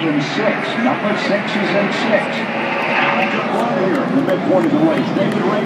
in 6. Number 6 is in 6. Hamilton Blood here in the midpoint of the race. David Ray